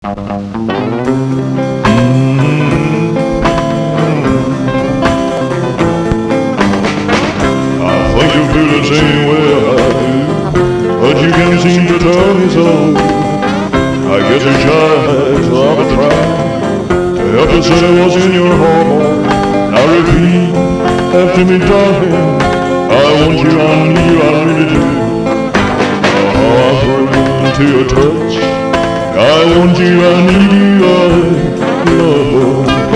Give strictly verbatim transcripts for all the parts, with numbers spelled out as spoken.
think you feel the same way I do, but you can't seem to tell me so. I guess you're shy, so I've been trying to help you say what's in your heart. Now repeat after me, darling, I want you, I need you, I really do. Oh, I'm thrilling to your touch. I want you, I need you, I love you.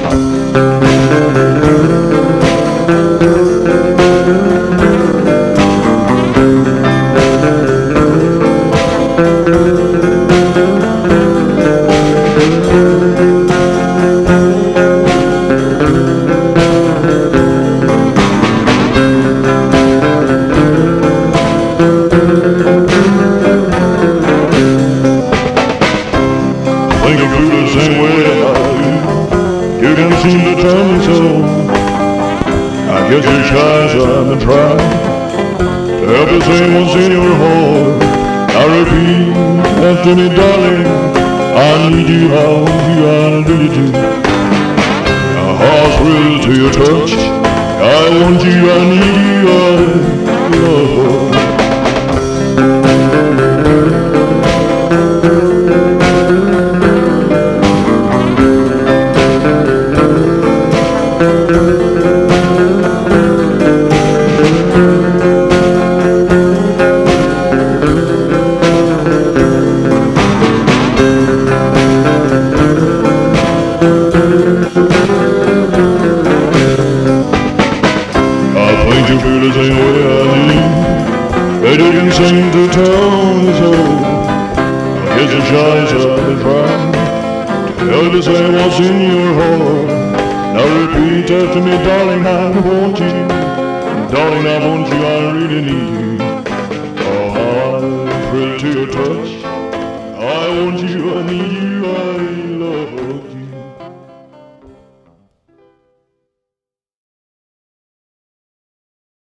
Think you feel the same way I do. You can't seem to tell me so. I guess you're shy, so I've been trying to help you say what's in your heart. Now repeat after me, darling, I need you, I want you, I really do. My heart's thrilled to your touch. I want you, I need you, I love you. You feel the same way I do, but you can seem to tell me so. I guess you're shy, so I've been trying to help you say what's in your heart. Now repeat after me, darling, I want you. Darling, I want you, I really need you. Oh, how I'm thrilled to your touch. I want you, I need you, I love you.